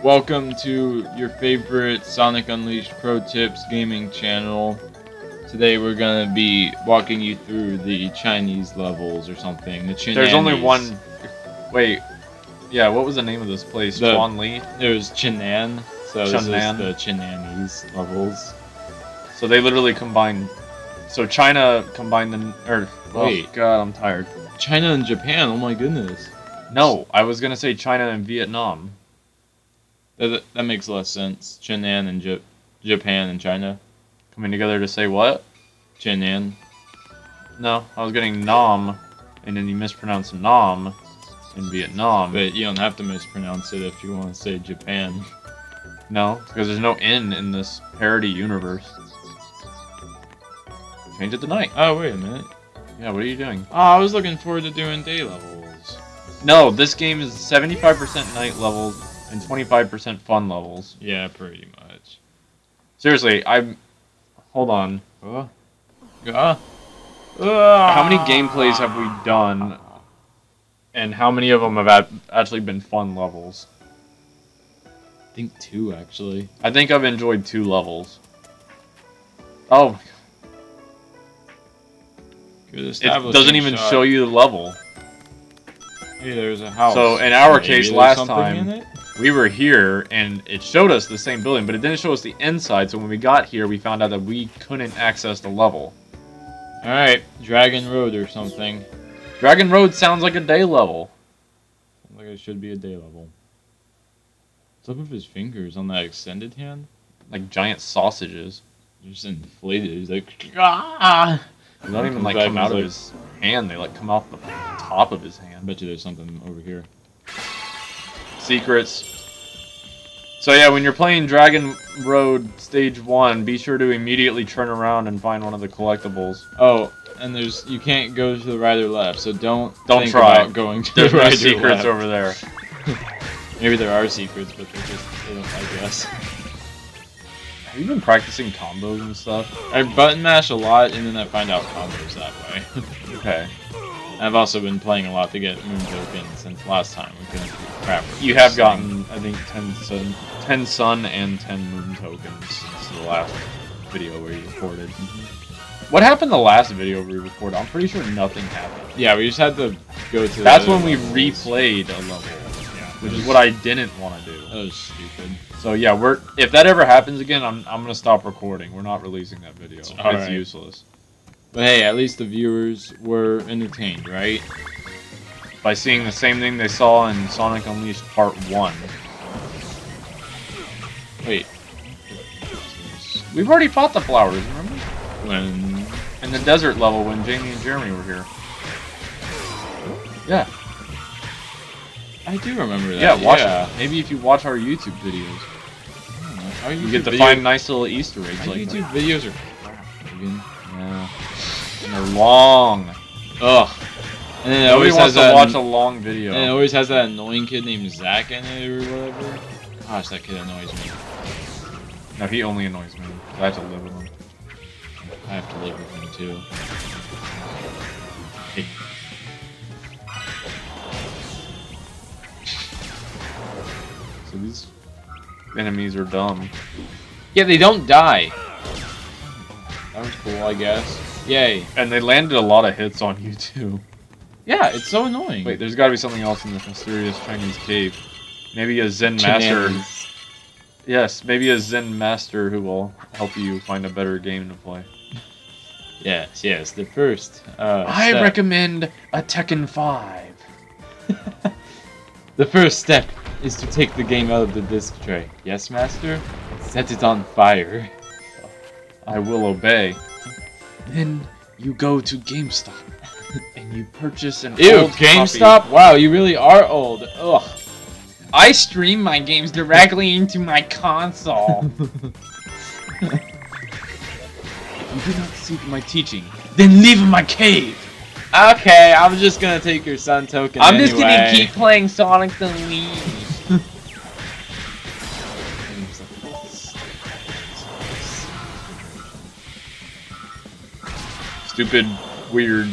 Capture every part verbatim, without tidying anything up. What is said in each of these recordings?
Welcome to your favorite Sonic Unleashed Pro Tips gaming channel. Today we're gonna be walking you through the Chinese levels or something. The Chinese. There's only one. Wait. Yeah, what was the name of this place? The, Chuan Li? It was Chinan. So this is the Chinese levels. So they literally combined. So China combined them. Or wait, oh God, I'm tired. China and Japan. Oh my goodness. No, I was gonna say China and Vietnam. That, that makes less sense. Chinan and J Japan and China coming together to say what? Chinan. No, I was getting Nam, and then you mispronounced Nam in Vietnam. But you don't have to mispronounce it if you want to say Japan. No, because there's no N in this parody universe. Change it to night. Oh, wait a minute. Yeah, what are you doing? Oh, I was looking forward to doing day levels. No, this game is seventy-five percent night levels and twenty-five percent fun levels. Yeah, pretty much. Seriously, I'm... Hold on. Uh, uh, how many gameplays have we done, and how many of them have actually been fun levels? I think two, actually. I think I've enjoyed two levels. Oh my god. It doesn't even shot. show you the level. Hey, there's a house. So in our Maybe case, last time in we were here and it showed us the same building, but it didn't show us the inside. So when we got here, we found out that we couldn't access the level. All right, Dragon Road or something. Dragon Road sounds like a day level. Sounds like it should be a day level. What's up with his fingers on that extended hand? Like giant sausages. They're just inflated. He's like, ah. They don't even like come out of his hand. They like come off the top of his hand. I bet you there's something over here. Secrets. So yeah, when you're playing Dragon Road Stage One, be sure to immediately turn around and find one of the collectibles. Oh, and there's you can't go to the right or left, so don't don't think try about going to there's the right no secrets or left. over there. Maybe there are secrets, but they're just they don't like us. Have you been practicing combos and stuff? I button mash a lot, and then I find out combos that way. Okay. I've also been playing a lot to get moon tokens since last time. We couldn't crap. You have gotten, I think, ten sun, ten sun and ten moon tokens since the last video we recorded. Mm-hmm. What happened the last video we recorded? I'm pretty sure nothing happened. Yeah, we just had to go to. That's when we replayed a level, yeah, which is what I didn't want to do. That was stupid. So yeah, we're if that ever happens again, I'm I'm gonna stop recording. We're not releasing that video. It's right. useless. But hey, at least the viewers were entertained, right? By seeing the same thing they saw in Sonic Unleashed Part One. Wait, we've already fought the flowers. Remember? When in the desert level when Jamie and Jeremy were here. Yeah. I do remember that. Yeah, watch yeah. it. Maybe if you watch our YouTube videos. Our you YouTube get to video... find nice little Easter eggs Our like YouTube that. videos are crap, again. Yeah. And they're long. Ugh. And then it Nobody always wants has to that watch a long video. And it always has that annoying kid named Zach in it or whatever. Gosh, that kid annoys me. No, he only annoys me. I have to live with him. I have to live with him too. Hey. So these enemies are dumb. Yeah, they don't die. That was cool, I guess. Yay. And they landed a lot of hits on you too. Yeah, it's so annoying. Wait, there's got to be something else in this mysterious Chinese cave. Maybe a Zen master. Yes, maybe a Zen master who will help you find a better game to play. Yes, yes, the first. Uh, I step. recommend a Tekken five. The first step is to take the game out of the disc tray. Yes, master? Set it on fire. I will obey. Then you go to GameStop and you purchase an Ew, old GameStop? copy. Wow, you really are old. Ugh. I stream my games directly into my console. If you do not seek my teaching, then leave my cave. Okay, I'm just gonna take your sun token I'm anyway. just gonna keep playing Sonic the Lead. Stupid, weird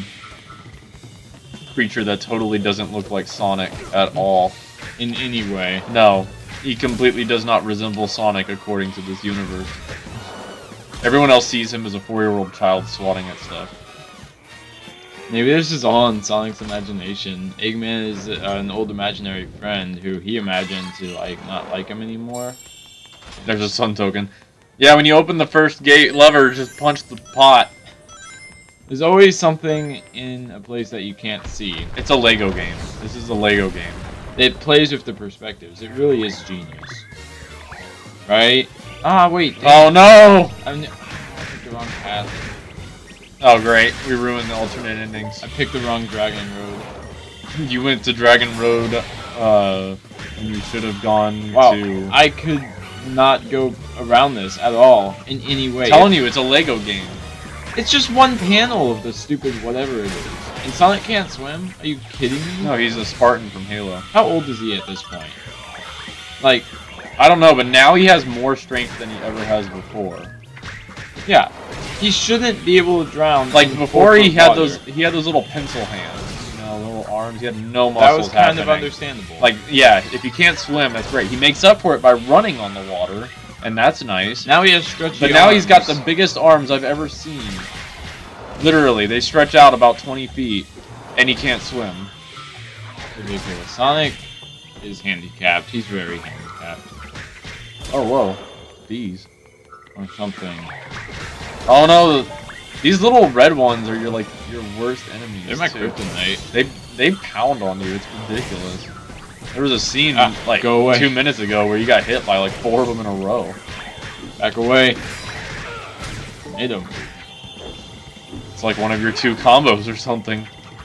creature that totally doesn't look like Sonic at all. In any way. No. he completely does not resemble Sonic according to this universe. Everyone else sees him as a four-year-old child swatting at stuff. Maybe this is all in Sonic's imagination. Eggman is uh, an old imaginary friend who he imagined to like not like him anymore. There's a sun token. Yeah, when you open the first gate lever, just punch the pot. There's always something in a place that you can't see. It's a Lego game. This is a Lego game. It plays with the perspectives. It really is genius. Right? Ah, wait. Oh no! I'm, I picked the wrong path. Oh great, we ruined the alternate endings. I picked the wrong Dragon Road. You went to Dragon Road, uh, and you should have gone wow, to... I could not go around this at all, in any way. I'm telling you, it's a Lego game. It's just one panel of the stupid whatever it is. And Sonic can't swim? Are you kidding me? No, he's a Spartan from Halo. How old is he at this point? Like, I don't know, but now he has more strength than he ever has before. yeah. He shouldn't be able to drown. Like, before he had water. those he had those little pencil hands, you know, little arms, he had no muscles That was kind happening. of understandable. Like, yeah, if you can't swim, that's great. He makes up for it by running on the water, and that's nice. now he has stretchy But now arms. he's got the biggest arms I've ever seen. Literally, they stretch out about twenty feet, and he can't swim. Ridiculous. Sonic is handicapped. He's very handicapped. Oh, whoa. These. Or something. Oh no, these little red ones are your, like, your worst enemies. They're my too. kryptonite. They, they pound on you, it's ridiculous. There was a scene, Ah, like, go away. two minutes ago where you got hit by, like, four of them in a row. Back away. Hit him. It's like one of your two combos or something.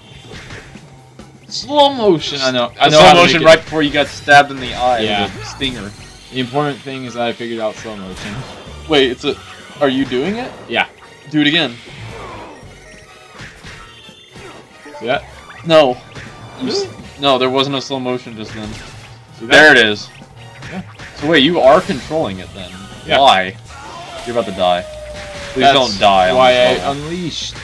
Slow motion. I know. I The know slow how to motion make it- right before you got stabbed in the eye Yeah. with a stinger. The important thing is that I figured out slow motion. Wait, it's a... Are you doing it? Yeah. Do it again. See that? No. You Really? s- no, there wasn't a slow motion just then. See that? There it is. Yeah. So wait, you are controlling it then? Yeah. Why? You're about to die. Please That's don't die. on why this I level. unleashed.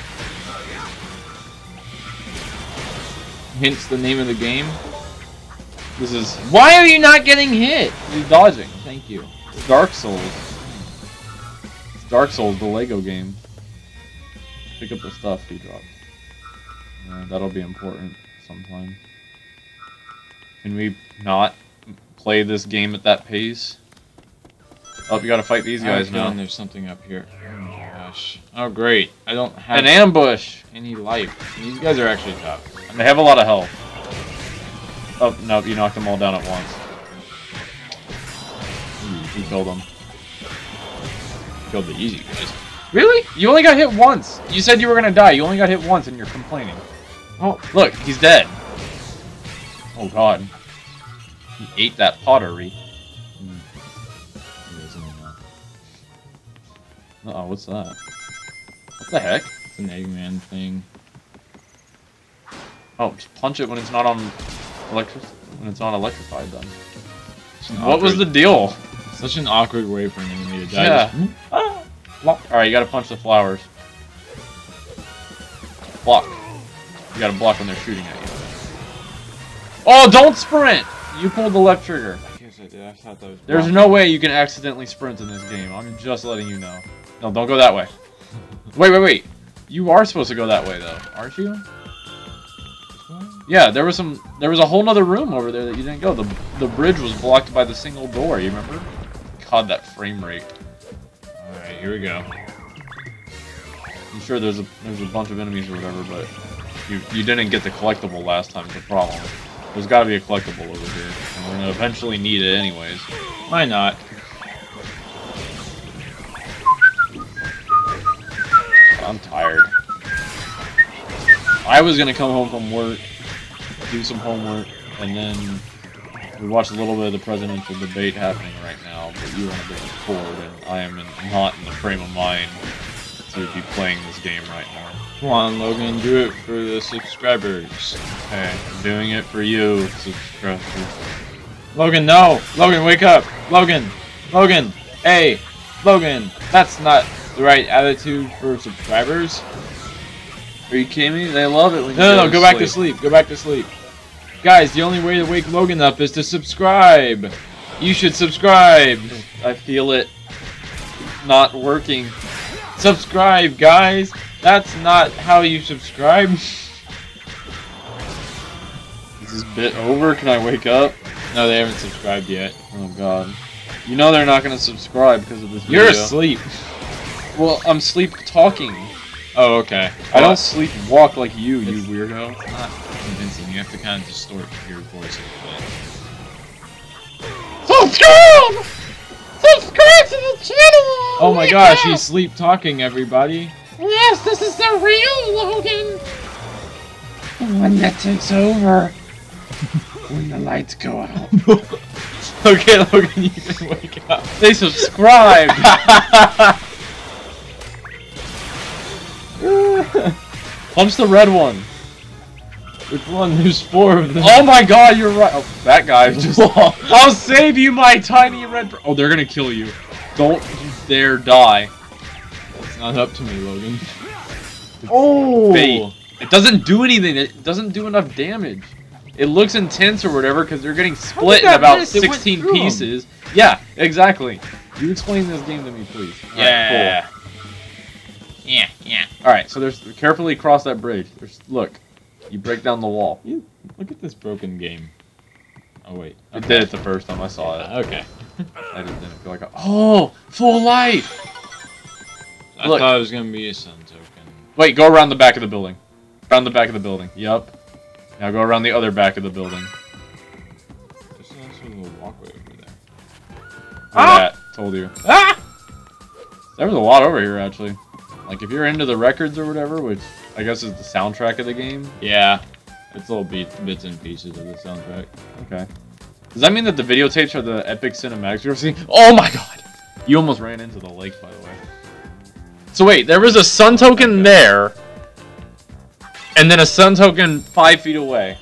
Hence the name of the game. This is Why are you not getting hit? you dodging. Thank you. It's Dark Souls. It's Dark Souls, the Lego game. Pick up the stuff he dropped. Uh, that'll be important sometime. Can we not play this game at that pace? Oh, you gotta fight these I have a guys now. feeling there's something up here. Oh my gosh. Oh great. I don't have An ambush! any life. These guys are actually tough. And they have a lot of health. Oh, no, you knocked them all down at once. Ooh, you killed them. Killed the easy guys. Really? You only got hit once. You said you were gonna die. You only got hit once and you're complaining. Oh, look, he's dead. Oh god. He ate that pottery. Uh-oh, what's that? What the heck? It's an Eggman thing. Oh, just punch it when it's not on electric when it's not electrified then. It's an What was the awkward- deal? Such an awkward way for an enemy to die. Yeah. Just- Ah, block. Alright, you gotta punch the flowers. Block. You gotta block when they're shooting at you. Oh, don't sprint! You pulled the left trigger. I guess I did. I thought that was. There's wrong. no way you can accidentally sprint in this game. I'm just letting you know. No, don't go that way. Wait, wait, wait. You are supposed to go that way, though, aren't you? Yeah, there was some. There was a whole nother room over there that you didn't go. The the bridge was blocked by the single door. You remember? God, that frame rate. All right, here we go. I'm sure there's a there's a bunch of enemies or whatever, but you you didn't get the collectible last time. Is the problem? There's got to be a collectible over here, and we're gonna eventually need it anyways. Why not? I'm tired. I was gonna come home from work, do some homework, and then we watch a little bit of the presidential debate happening right now. But you want to bring it forward, and I am in, not in the frame of mind to be playing this game right now. Come on, Logan, do it for the subscribers. Okay, I'm doing it for you, subscribers. Logan, no! Logan, wake up! Logan! Logan! Hey! Logan! That's not the right attitude for subscribers. Are you kidding me? They love it when you No, no, no, to go back to sleep. Go back to sleep. Guys, the only way to wake Logan up is to subscribe. You should subscribe. I feel it not working. Subscribe, guys. That's not how you subscribe. Is this bit over? Can I wake up? No, they haven't subscribed yet. Oh god. You know they're not gonna subscribe because of this You're video. asleep. Well, I'm sleep talking. Oh, okay. I don't sleep walk like you, you weirdo. It's not convincing. You have to kind of distort your voice a little bit. Subscribe! Subscribe to the channel! Oh my gosh, he's sleep talking, everybody. Yes, this is the real Logan! When that takes over. When the lights go out. Okay, Logan, you can wake up. They subscribed! Punch the red one. Which one? There's four of them. Oh my god, you're right. Oh, that guy just. I'll save you, my tiny red. Oh, they're gonna kill you. Don't you dare die. It's not up to me, Logan. Oh! Bait. It doesn't do anything. It doesn't do enough damage. It looks intense or whatever because they're getting split in about miss? It went sixteen through 'em. pieces. Yeah, exactly. You explain this game to me, please. Yeah. Cool. Yeah, yeah. All right, so there's carefully cross that bridge. There's look, you break down the wall. You look at this broken game. Oh wait, I did it the first time I saw it. Okay. I didn't feel like a, oh full life. I Look. thought it was gonna be a sun token. Wait, go around the back of the building. Around the back of the building. Yup. Now go around the other back of the building. There's also a little walkway over there. Ah! That, told you. Ah! There was a lot over here actually. Like if you're into the records or whatever, which I guess is the soundtrack of the game. Yeah, it's little bits, bits and pieces of the soundtrack. Okay. Does that mean that the videotapes are the epic cinematics you're seeing? Oh my god! You almost ran into the lake, by the way. So wait, there was a sun token there, and then a sun token five feet away.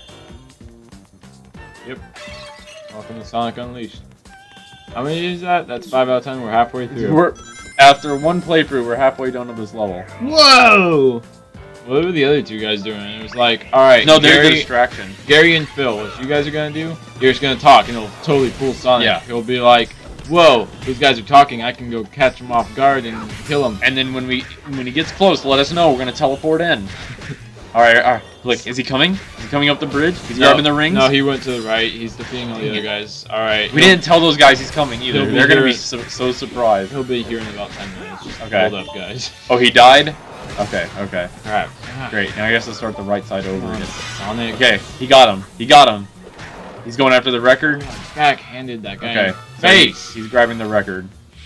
Yep. Welcome to Sonic Unleashed. How many is that? That's five out of ten. We're halfway through. We're after one playthrough, we're halfway done to this level. Whoa! What were the other two guys doing? It was like, all right, No, they're the Gary, distraction. Gary and Phil. What you guys are gonna do? You're just gonna talk, and it'll totally fool Sonic. Yeah. He'll be like, "Whoa, these guys are talking. I can go catch them off guard and kill them." And then when we when he gets close, let us know. We're gonna teleport in. all right, all right. Look, is he coming? Is he coming up the bridge? He's no, grabbing the rings. No, he went to the right. He's defeating all the other guys. All right. We didn't tell those guys he's coming either. He'll be They're gonna be here- so, so surprised. He'll be here in about ten minutes. Just Okay. hold up, guys. Oh, he died? Okay, okay. Crap. Great. Now I guess let's start the right side over again. Sonic. Okay, he got him. He got him. He's going after the record. Backhanded that guy. Okay. in the Face. He's grabbing the record.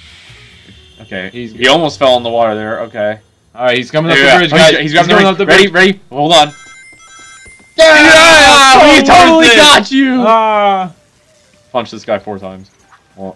Okay. He's- he almost fell in the water there. Okay. All right, he's coming up Yeah, the yeah. bridge, Oh, guys. he's, he's grabbing coming the up the ready, bridge. ready? Hold on. Yeah! we So totally worth it. got you. Ah. Punch this guy four times. Well.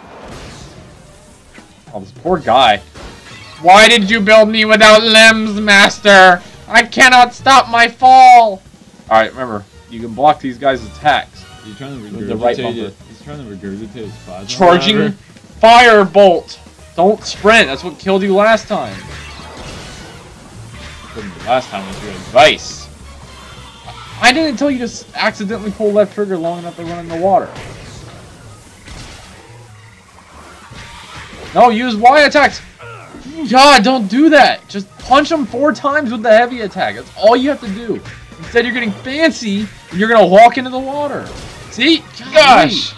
Oh, this poor guy. Why did you build me without limbs, master? I cannot stop my fall. All right, remember, you can block these guys' attacks. He's trying to With the right regurgitate bumper. it. He's trying to regurgitate his plasma. Charging whatever. fire bolt. Don't sprint. That's what killed you last time. Last time was your advice. I didn't tell you to s- accidentally pull left trigger long enough to run in the water. No, use Y attacks. God, don't do that. Just punch him four times with the heavy attack. That's all you have to do. Instead, you're getting fancy and you're gonna walk into the water. See? Gosh.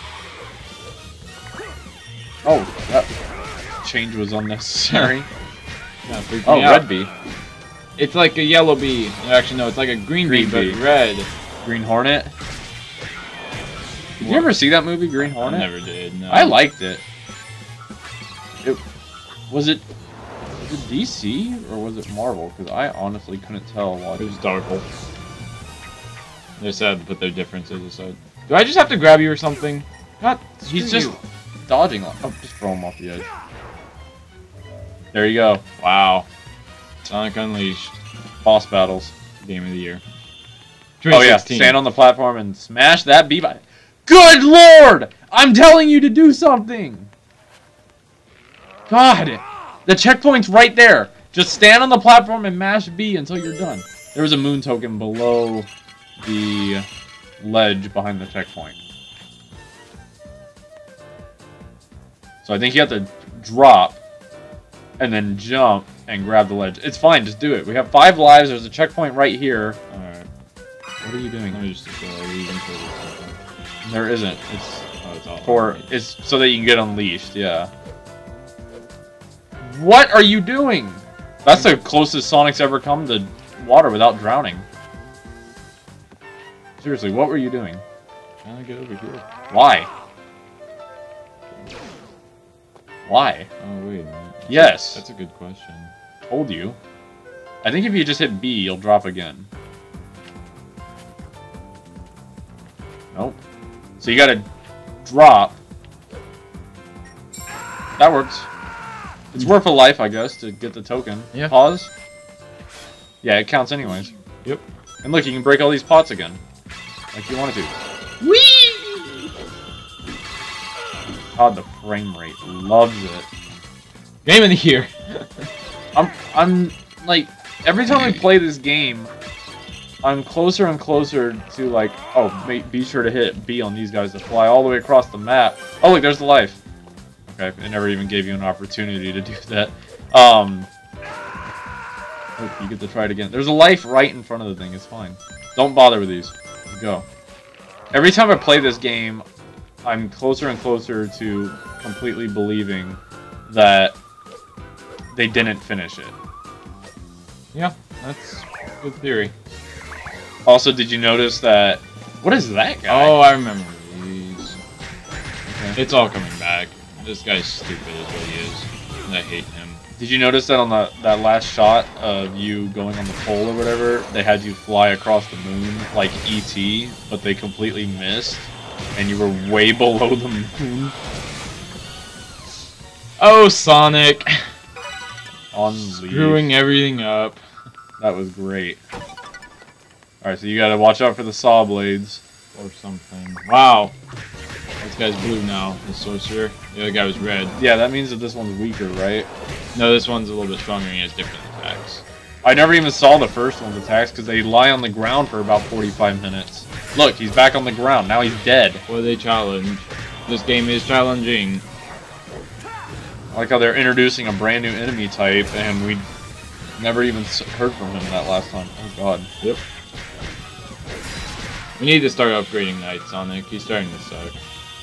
Oh, that change was unnecessary. Yeah, freaked Oh, me out. red bee. It's like a yellow bee. Actually, no, it's like a green, Green bee, bee. but red. Green Hornet. Did you ever see that movie, Green I Hornet? never did. No. I liked it. It was it was it D C or was it Marvel? Because I honestly couldn't tell. It What was Darkle. They said to put their differences aside. Do I just have to grab you or something? Not. he's just dodging. Off. Oh, just throw him off the edge. There you go. Wow. Sonic Unleashed. Boss battles. Game of the year. Oh yeah, twenty sixteen. stand on the platform and smash that bee by. Good lord! I'm telling you to do something. God, the checkpoint's right there. Just stand on the platform and mash B until you're done. There was a moon token below the ledge behind the checkpoint. So I think you have to drop and then jump and grab the ledge. It's fine, just do it. We have five lives. There's a checkpoint right here. Alright. What are you doing? Let me just uh, leave until this. There isn't. It's Oh, it's all for it's so that you can get unleashed. Yeah. What are you doing? That's the closest Sonic's ever come to water without drowning. Seriously, what were you doing? Trying to get over here. Why? Why? Oh, wait a minute. Yes. That's a good question. Told you. I think if you just hit B, you'll drop again. Nope. So you gotta drop. That works. It's worth a life, I guess, to get the token. Yeah. Pause. Yeah, it counts anyways. Yep. And look, you can break all these pots again. Like you wanted to. Whee! God, the frame rate loves it. Game of the year. I'm, I'm, like, every time I play this game, I'm closer and closer to, like, oh, mate, be sure to hit B on these guys to fly all the way across the map. Oh, look, there's the life. Okay, it never even gave you an opportunity to do that. Um, oh, you get to try it again. There's a life right in front of the thing. It's fine. Don't bother with these. Let's go. Every time I play this game, I'm closer and closer to completely believing that they didn't finish it. Yeah, that's good theory. Also, did you notice that... What is that guy? Oh, I remember these. Okay. It's all coming back. This guy's stupid is what he is. And I hate him. Did you notice that on the, that last shot of you going on the pole or whatever, they had you fly across the moon like E T, but they completely missed, and you were way below the moon? Oh, Sonic! Unleashed. Screwing everything up. That was great. Alright, so you gotta watch out for the saw blades. Or something. Wow. This guy's blue now, the sorcerer. The other guy was red. Yeah, that means that this one's weaker, right? No, this one's a little bit stronger and he has different attacks. I never even saw the first one's attacks because they lie on the ground for about forty-five minutes. Look, he's back on the ground. Now he's dead. What they challenge? This game is challenging. I like how they're introducing a brand new enemy type and we never even heard from him that last time. Oh god. Yep. We need to start upgrading Night Sonic. He's starting to suck.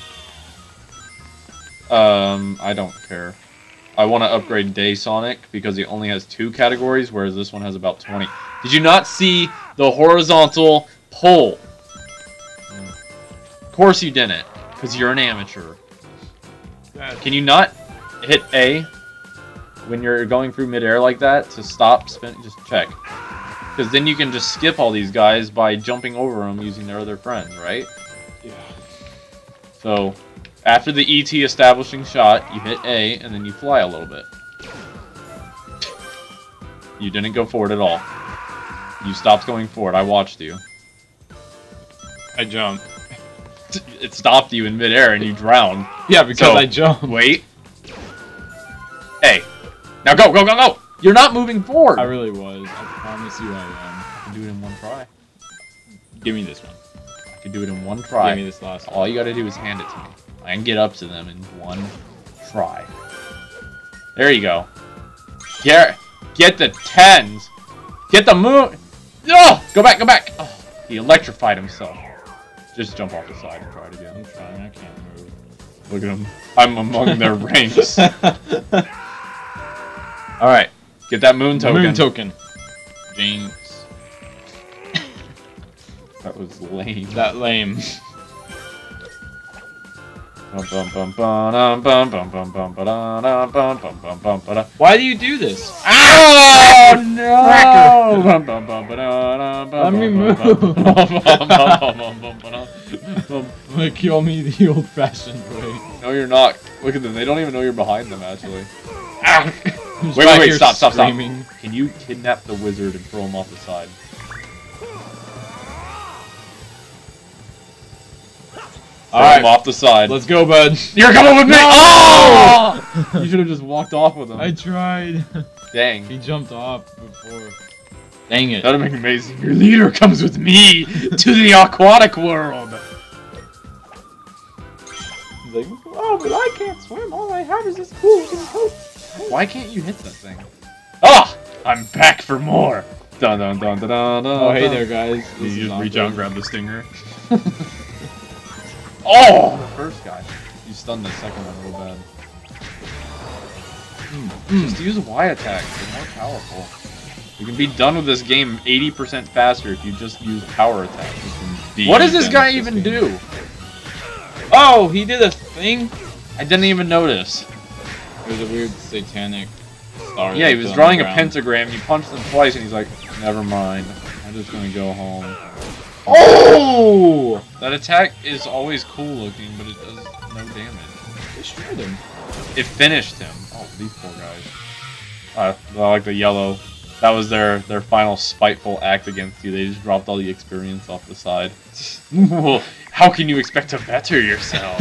Um, I don't care. I want to upgrade Day Sonic because he only has two categories, whereas this one has about twenty. Did you not see the horizontal pole? Yeah. Of course you didn't, because you're an amateur. That's Can you not hit A when you're going through midair like that to stop spin? Just check. Because then you can just skip all these guys by jumping over them using their other friends, right? Yeah. So, after the E T establishing shot, you hit A, and then you fly a little bit. You didn't go forward at all. You stopped going forward. I watched you. I jumped. It stopped you in midair, and you drowned. Yeah, because So, I jumped. Wait. A. Now go, go, go, go! You're not moving forward! I really was. I promise you I am. I can do it in one try. Give me this one. I can do it in one try. Give me this last one. All you gotta do is hand it to me. I can get up to them in one try. There you go. Get, get the tens. Get the moon. No! Go back, go back. Oh, he electrified himself. Just jump off the side and try it again. I'm trying. I can't move. Look at him. I'm among their ranks. Alright. Get that moon token. Moon token. Jinx. That was lame. That lame. Why do you do this? Oh no! Let me move. I'm gonna kill me the old-fashioned way. No, you're not. Look at them. They don't even know you're behind them, actually. Wait, Wait, wait, wait. Stop, stop, stop. Can you kidnap the wizard and throw him off the side? Throw Alright, him off the side. let's go, bud. You're coming with me! No! Oh! You should have just walked off with him. I tried. Dang. He jumped off before. Dang it. That'd make amazing. Your leader comes with me to the aquatic world. He's like, Oh, but I can't swim. All I have is this cool looking coat. Why can't you hit that thing? Ah! I'm back for more! Dun dun dun dun dun dun. Oh, hey there, guys. You This is just reach awkward. out and grab the stinger. Oh! The first guy. You stunned the second one real bad. Mm. Just use Y attacks. They're more powerful. You can be done with this game eighty percent faster if you just use power attacks. What does this guy even do? Oh, he did a thing? I didn't even notice. It was a weird satanic star. Yeah, he that was on drawing the a ground. pentagram. You punched him twice, and he's like, "Never mind. I'm just gonna go home." Oh! That attack is always cool looking, but it does no damage. Destroyed him. It finished him. Oh, these poor guys. Uh, I like the yellow. That was their their final spiteful act against you. They just dropped all the experience off the side. How can you expect to better yourself?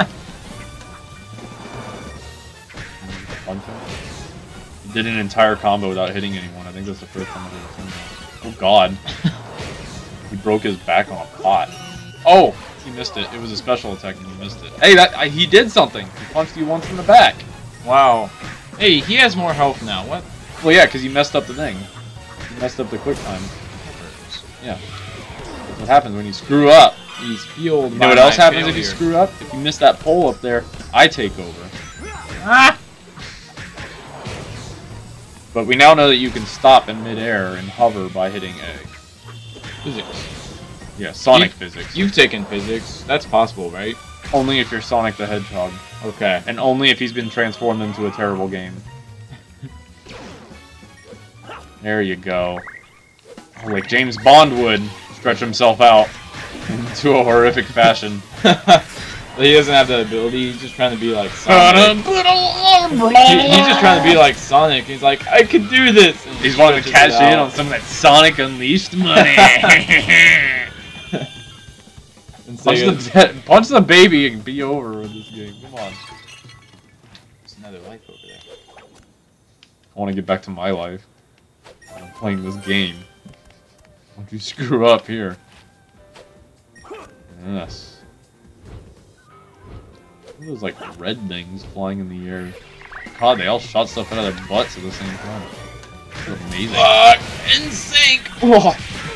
Punch him. He did an entire combo without hitting anyone. I think that's the first time I've ever seen that. Oh god. He broke his back on a pot. Oh! He missed it. It was a special attack and he missed it. Hey, that I, he did something! He punched you once in the back. Wow. Hey, he has more health now. What? Well, yeah, because you messed up the thing. You messed up the quick time. Yeah. That's what happens when you screw up. He's fueled. You know by what else my happens if you failure. screw up? If you miss that pole up there, I take over. Ah! But we now know that you can stop in midair and hover by hitting A. Physics. Yeah, Sonic You- physics. You've taken physics. That's possible, right? Only if you're Sonic the Hedgehog. Okay. And only if he's been transformed into a terrible game. There you go. Oh, like James Bond would stretch himself out into a horrific fashion. He doesn't have that ability. He's just trying to be like Sonic. He- he's just trying to be like Sonic. He's like, I can do this. And He's wanting to stretches cash it in out. on some of that Sonic Unleashed money. And punch, Sega- the, punch the baby and be over with this game. Come on. There's another life over there. I want to get back to my life. I'm playing this game. Don't you screw up here. Yes. What are those like red things flying in the air? God, they all shot stuff out of their butts at the same time. That's amazing. Fuck! In sync! Whoa.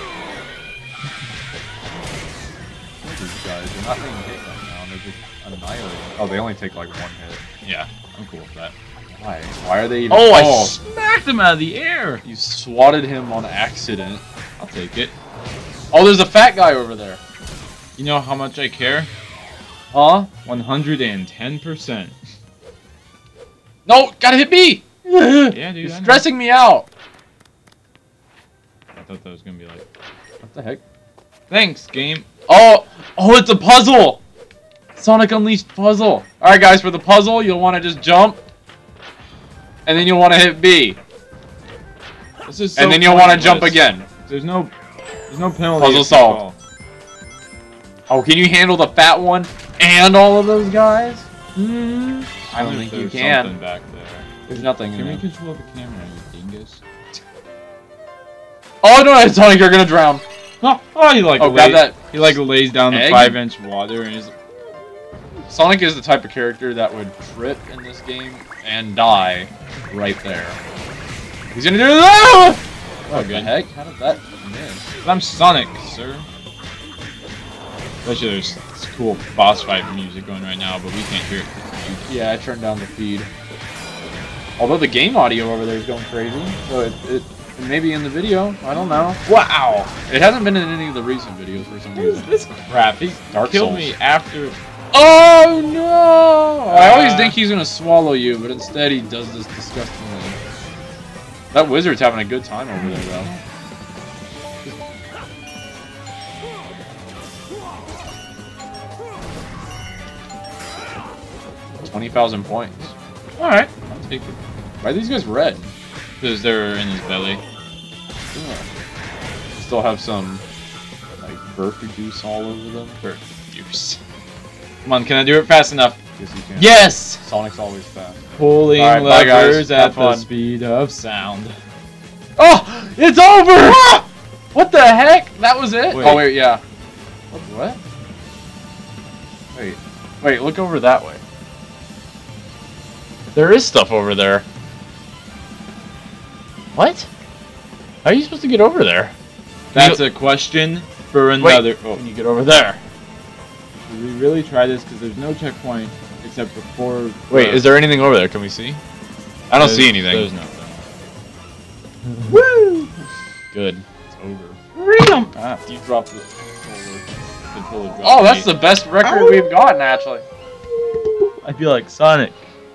These guys, they're not being hit right now, they're just annihilating. Oh, they only take like one hit. Yeah, I'm cool with that. Why? Why are they even... Oh, I smacked him out of the air! You swatted him on accident. I'll take it. Oh, there's a fat guy over there. You know how much I care? Huh? one hundred ten percent. No, gotta hit me! Yeah, dude. You're I know. stressing me out. I thought that was gonna be like, What the heck? thanks, game. Oh, oh, it's a puzzle. Sonic Unleashed puzzle. All right, guys, for the puzzle, you'll want to just jump, and then you'll want to hit B, This is so and then you'll want to jump pointless. again. There's no, there's no penalty. Puzzle if you solved. fall. Oh, can you handle the fat one and all of those guys? Hmm. I don't wonder think if you there's can. something back there. There's nothing in Can we there. control the camera, you dingus? Oh no, Sonic, you're gonna drown. Oh, oh he like Oh, lay, grab that he like lays down the egg. five inch water and he's like, Sonic is the type of character that would trip in this game and die right there. He's gonna do that! What the good. heck? How did that miss? I'm Sonic, sir. Especially there's this cool boss fight music going right now, but we can't hear it. Yeah, I turned down the feed. Although the game audio over there is going crazy, so it, it, it may be in the video. I don't know. Wow! It hasn't been in any of the recent videos for some What is reason. this crap? He Dark killed Souls. me after. Oh no! I always Uh. think he's gonna swallow you, but instead he does this disgusting thing. That wizard's having a good time over there, though. Twenty thousand points. All right, I'll take it. Why are these guys red? Because they're in his belly. Yeah. Still have some like burpy juice all over them. Perfect use. Come on, can I do it fast enough? Yes, you can. Yes! Sonic's always fast. Pulling All right, bye, guys. levers Have at the fun. speed of sound. Oh, it's over! What the heck? That was it? Wait. Oh wait, yeah. What? What? Wait, wait. Look over that way. There is stuff over there. What? How are you supposed to get over there? That's a question for another. Wait, Oh. Can you get over there? Should we really try this? Because there's no checkpoint except for four. Wait, uh, is there anything over there? Can we see? I don't there's- see anything. There's nothing. Woo! Good. It's over. Freedom! Ah, you dropped the controller. Controller dropped Oh, that's me. the best record we've gotten, actually. I feel like Sonic.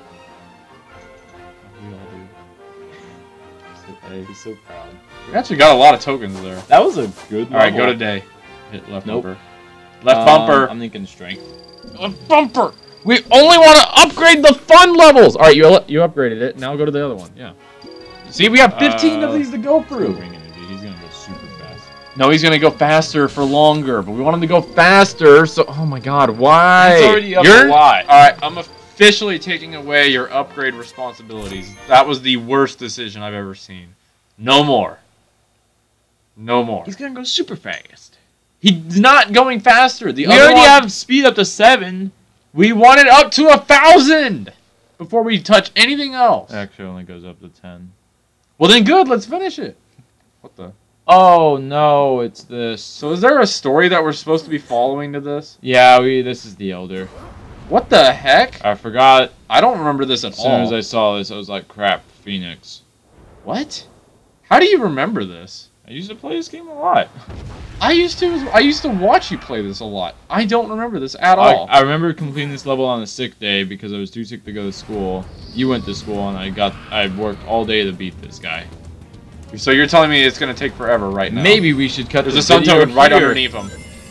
We all do. Hey, he's so proud. We actually got a lot of tokens there. That was a good. All right, go level. to day. Hit left Nope. bumper. Left Um, bumper. I'm thinking strength. Left bumper. We only want to upgrade the fun levels. All right, you you upgraded it. Now go to the other one. Yeah. See, we have fifteen Uh, of these to go What's through. Ring gonna do? He's gonna go super fast. No, he's gonna go faster for longer, but we want him to go faster. So, oh my God, why? He's already up You're a lot. all right. I'm officially taking away your upgrade responsibilities. That was the worst decision I've ever seen. No more. No more. He's gonna go super fast. He's not going faster. The We other already one- have speed up to seven. We want it up to a thousand before we touch anything else. Actually, only goes up to ten. Well, then good. Let's finish it. What the? Oh no, it's this. So is there a story that we're supposed to be following to this? Yeah, we. This is the Elder. What the heck? I forgot. I don't remember this at As soon all. as I saw this, I was like, "Crap, Phoenix." What? How do you remember this? I used to play this game a lot. I used to. I used to watch you play this a lot. I don't remember this at I, all. I remember completing this level on a sick day because I was too sick to go to school. You went to school, and I got. I worked all day to beat this guy. So you're telling me it's gonna take forever right now? Maybe we should cut There's the a sun video token right here. underneath him.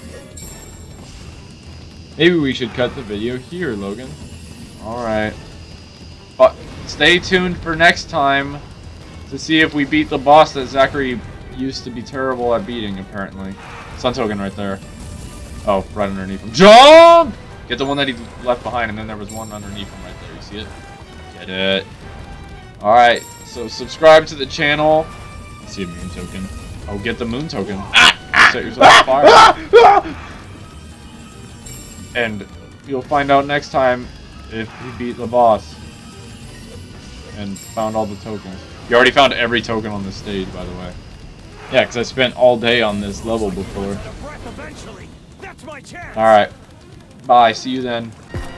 Maybe we should cut the video here, Logan. All right. But stay tuned for next time to see if we beat the boss that Zachary used to be terrible at beating, apparently. Sun token right there. Oh, right underneath him. Jump! Get the one that he left behind, and then there was one underneath him right there. You see it? Get it. All right. So subscribe to the channel. I see a moon token. Oh, get the moon token. Set yourself on fire. And you'll find out next time if we beat the boss. And found all the tokens. You already found every token on this stage, by the way. Yeah, because I spent all day on this level before. Alright. Bye. See you then.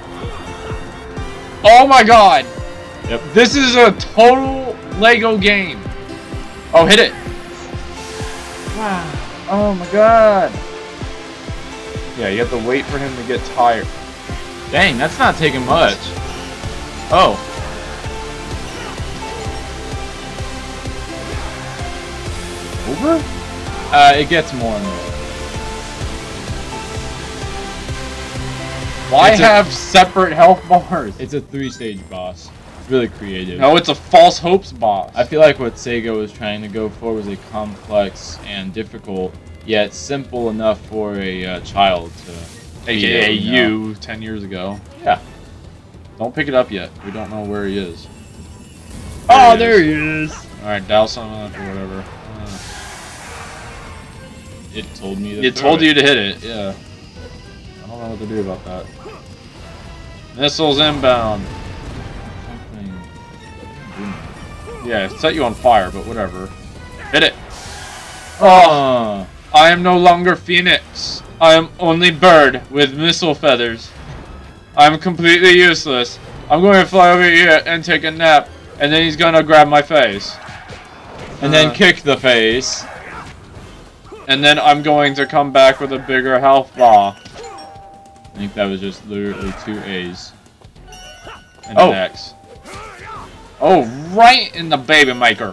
Oh my god! Yep. This is a total Lego game. Oh, hit it. Wow. Oh my god. Yeah, you have to wait for him to get tired. Dang, that's not taking much. Oh. Over? Uh, it gets more and more. Why It's a- have separate health bars? It's a three-stage boss. It's really creative. No, it's a false hopes boss. I feel like what Sega was trying to go for was a complex and difficult, yet simple enough for a uh, child to. A K A feel, you know? you ten years ago. Yeah. Don't pick it up yet. We don't know where he is. Oh, he there is. he is. Alright, douse some of that or whatever. Uh, It told me. To it throw told it. you to hit it, yeah. I don't know what to do about that. Missiles inbound. Something. Yeah, it set you on fire, but whatever. Hit it. Oh. I am no longer Phoenix. I am only bird with missile feathers. I am completely useless. I'm going to fly over here and take a nap, and then he's gonna grab my face. And then Uh, kick the face. And then I'm going to come back with a bigger health bar. I think that was just literally two A's. And Oh. an X. Oh, right in the baby maker.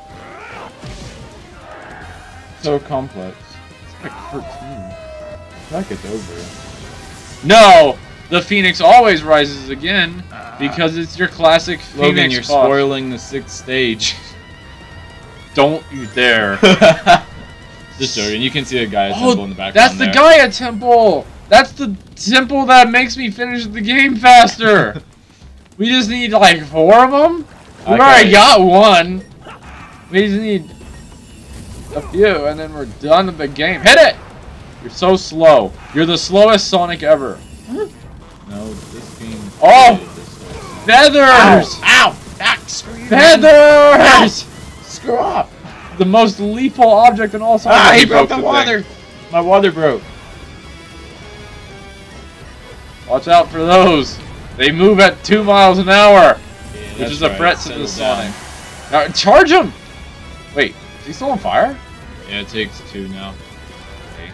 So complex. It's like thirteen. I like it's over. No! The Phoenix always rises again because it's your classic Logan, Phoenix you're boss. spoiling the sixth stage. Don't you dare. Just joking. You can see a guy Oh, temple in the background. that's the there. Gaia temple! That's the temple that makes me finish the game faster! We just need like four of them? We Okay. already got one. We just need a few and then we're done with the game. Hit it! You're so slow. You're the slowest Sonic ever. No, this game. Oh! This way. Feathers! Ow! Ah, screw you. Feathers! Screw off! The most lethal object in all Sonic. Ah, he he broke broke the the water! thing. My water broke. Watch out for those. They move at two miles an hour, which That's is a right. threat to Settle the down. Sonic. Now, charge him! Wait, is he still on fire? Yeah, it takes two now. Okay.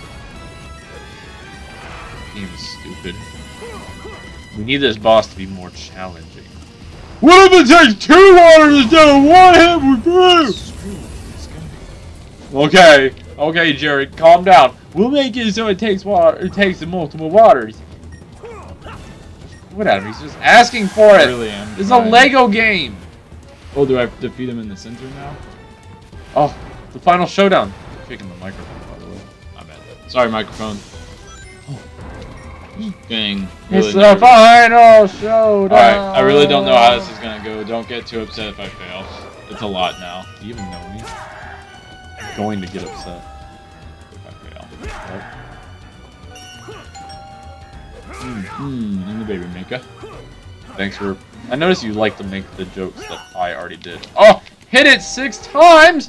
Game is stupid. We need this boss to be more challenging. What if it takes two waters instead of one hit with through? Okay, okay, Jared, calm down. We'll make it so it takes water. It takes the multiple waters. Whatever. He's just asking for I it. really am. This is a trying. Lego game. Oh, do I defeat him in the center now? Oh, the final showdown. I'm kicking the microphone, by the way. My bad. Sorry, microphone. Getting It's really the nervous. final showdown. Alright, I really don't know how this is gonna go. Don't get too upset if I fail. It's a lot now. Do you even know me? I'm going to get upset. If I fail. What? Hmm, hmm, in the baby maker. Thanks for. I noticed you like to make the jokes that I already did. Oh, hit it six times.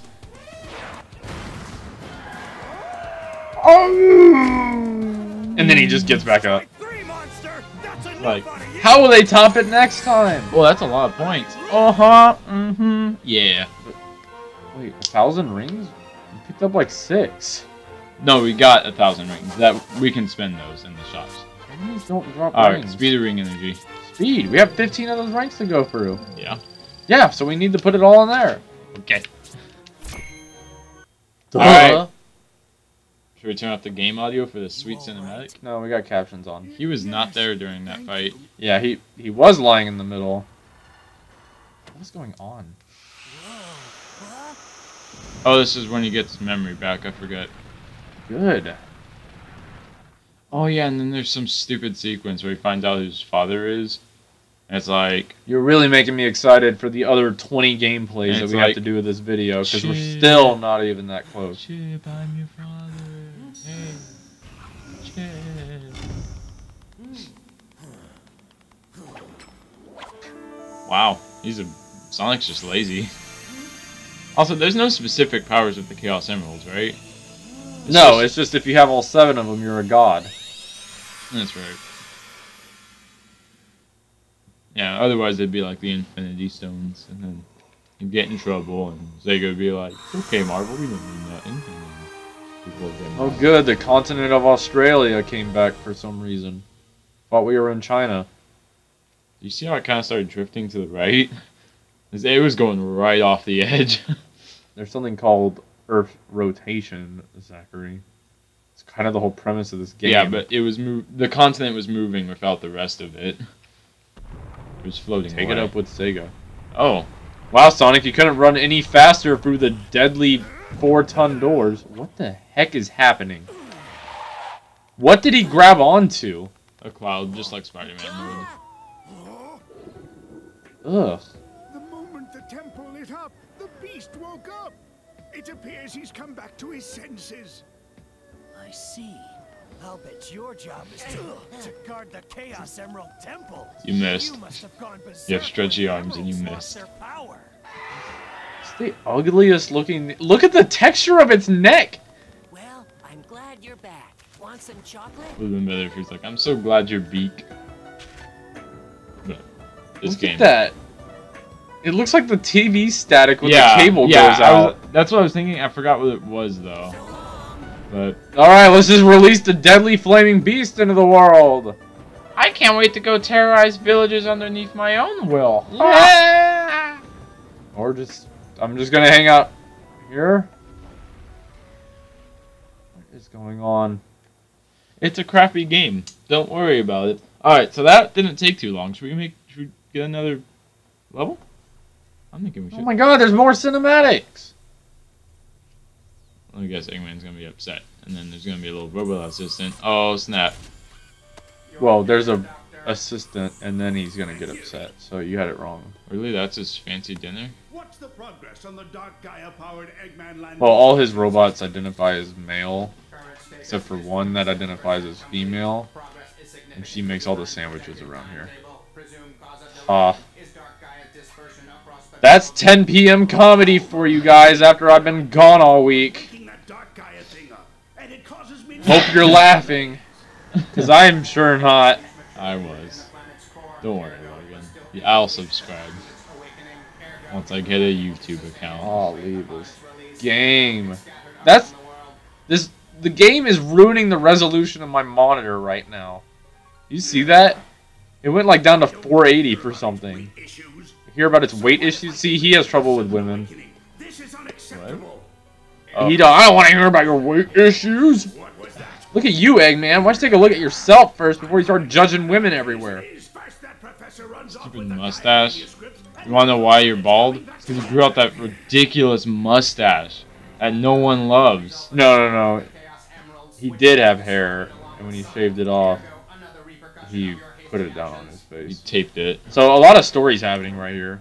And then he just gets back up. Like, How will they top it next time? well, that's a lot of points. Uh huh. Mm-hmm. Yeah. Wait, a thousand rings? You picked up like six. No, we got a thousand rings. That we can spend those in the shops. Rings don't drop Alright, rings. speed of ring energy. Speed. We have fifteen of those ranks to go through. Yeah. Yeah, so we need to put it all in there. Okay. Duh. Alright. Should we turn off the game audio for the sweet cinematic? No, we got captions on. He was not there during that fight. Yeah, he he was lying in the middle. What is going on? Oh, this is when he gets memory back. I forget. Good. Oh yeah, and then there's some stupid sequence where he finds out who his father is. And it's like, You're really making me excited for the other twenty gameplays And that it's we like, have to do with this video, because we're shit. still not even that close. Chip, I'm your father. Hey, Chip. Wow, he's a Sonic's just lazy. Also, there's no specific powers with the Chaos Emeralds, right? It's No, just- it's just if you have all seven of them, you're a god. That's right. Yeah, otherwise they'd be like the Infinity Stones, and then you'd get in trouble, and Sega would be like, okay, Marvel, we don't need nothing. People would get Oh mad. good, the continent of Australia came back for some reason. Thought we were in China. You see how it kind of started drifting to the right? 'Cause it was going right off the edge. There's something called Earth rotation, Zachary. It's kind of the whole premise of this game. Yeah, but it was move. The continent was moving without the rest of it. It was floating Take away. it up with Sega. Oh, Wow, Sonic, you couldn't run any faster through the deadly four-ton doors. What the heck is happening? What did he grab onto? a cloud, just like Spider-Man would. Ugh. The moment the temple lit up, the beast woke up. It appears he's come back to his senses. I see. I'll bet your job is to, to guard the Chaos Emerald Temple. You missed. You must have gone berserk You have stretchy when the arms and you emeralds missed. lost their power. It's the ugliest looking... Look at the texture of its neck! Well, I'm glad you're back. Want some chocolate? Would have been better if he was like, I'm so glad your beak. But this Look game. at that. It looks like the T V static when yeah, the cable yeah, goes I out. was- that's what I was thinking. I forgot what it was though. But Alright, let's just release the deadly flaming beast into the world. I can't wait to go terrorize villages underneath my own will. Yeah. Or just... I'm just gonna hang out here. What is going on? It's a crappy game. Don't worry about it. Alright, so that didn't take too long. Should we make should we get another level? I'm thinking we should. Oh my god, there's more cinematics! I guess Eggman's gonna be upset. And then there's gonna be a little robot assistant. Oh snap. Well, there's a assistant, and then he's gonna get upset. So you had it wrong. Really? That's his fancy dinner? What's the progress on the Dark Gaia-powered Eggman landing? Well, all his robots identify as male, except for one that identifies as female, and she makes all the sandwiches around here. Ah. That's ten P M comedy for you guys after I've been gone all week. Hope you're laughing. Because I'm sure not. I was. Don't worry, Logan. Yeah, I'll subscribe. Once I get a YouTube account. Oh, leave this game. That's... This... The game is ruining the resolution of my monitor right now. You see that? It went like down to four eighty for something. Hear about its weight issues? See, he has trouble with women. Oh. He don't, I don't want to hear about your weight issues. Look at you, Eggman. Why don't you take a look at yourself first before you start judging women everywhere? Stupid mustache. You wanna know why you're bald? Because you grew out that ridiculous mustache that no one loves. No, no, no. He did have hair, and when he shaved it off, he put it down on his face. He taped it. So a lot of stories happening right here.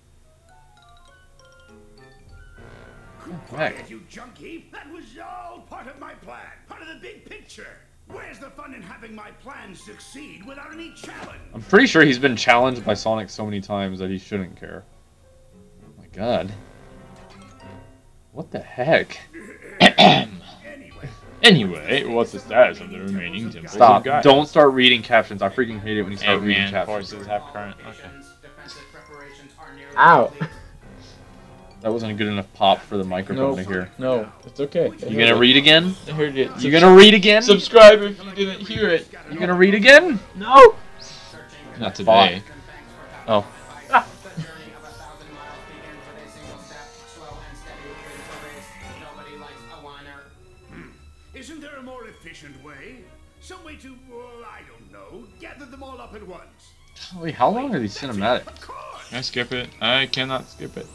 Quiet, you junkie! That was all part of my plan, part of the big picture. Where's the fun in having my plans succeed without any challenge? I'm pretty sure he's been challenged by Sonic so many times that he shouldn't care. Oh my god. What the heck? Anyway, what's the status of the remaining temples? Stop. of Gaia? Don't start reading captions. I freaking hate it when you start reading Eggman captions. forces half current. Okay. Ow. That wasn't a good enough pop for the microphone No, to hear. no, it's okay. You gonna read again? I heard it. You gonna read again? Subscribe if you didn't hear it. You gonna read again? No. Not today. Oh. Isn't there a more efficient way? Some way to, well, I don't know, gather them all up at once. Wait, how long are these cinematics? Of course. Can I skip it? I cannot skip it.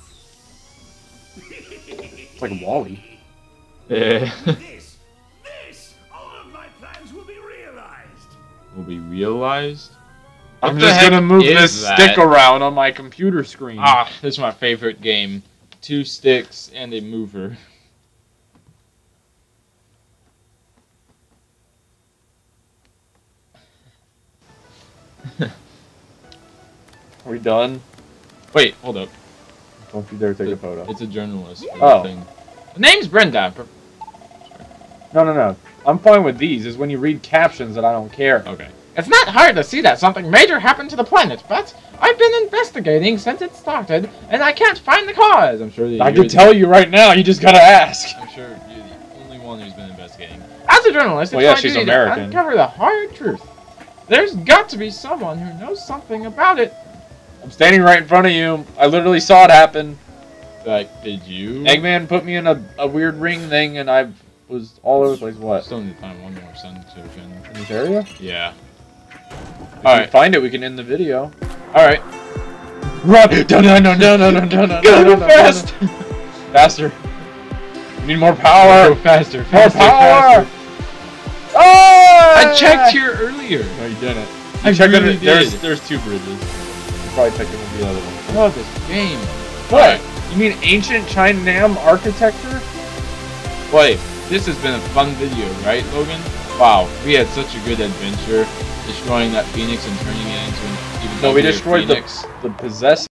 It's like Wall-E. Yeah. This, this, all of my plans will be realized. Will be realized. I'm What the just heck gonna move is this that? stick around on my computer screen. Ah, this is my favorite game. Two sticks and a mover. Are we done? Wait, hold up. Don't you dare take a photo. It's a journalist. for Oh. the thing. The name's Brenda. Per- No, no, no. I'm fine with these. Is when you read captions that I don't care. Okay. It's not hard to see that something major happened to the planet, but I've been investigating since it started, and I can't find the cause. I'm sure that I you're can the- tell you right now. You just gotta ask. I'm sure you're the only one who's been investigating. As a journalist, it's Well, yeah, my she's duty American. to uncover the hard truth. There's got to be someone who knows something about it. I'm standing right in front of you. I literally saw it happen. Like, did you? Eggman put me in a, a weird ring thing, and I was all over the place. What? Still need to find one more sun token. In this area? Yeah. If All we right. find it, we can end the video. All right. Run! No, no, no, no, no, no, no, no, Go no, no, fast. Faster. We need more power. Go faster. More Faster. power. Faster. Oh! I checked here earlier. No, you didn't. I You checked really it. There's, did. there's two bridges. You probably checked it with the other one. I love this game. What? You mean ancient China-Nam architecture? Wait, this has been a fun video, right, Logan? Wow, we had such a good adventure, destroying that phoenix and turning it into an even No, we uglier destroyed phoenix. the the possessed.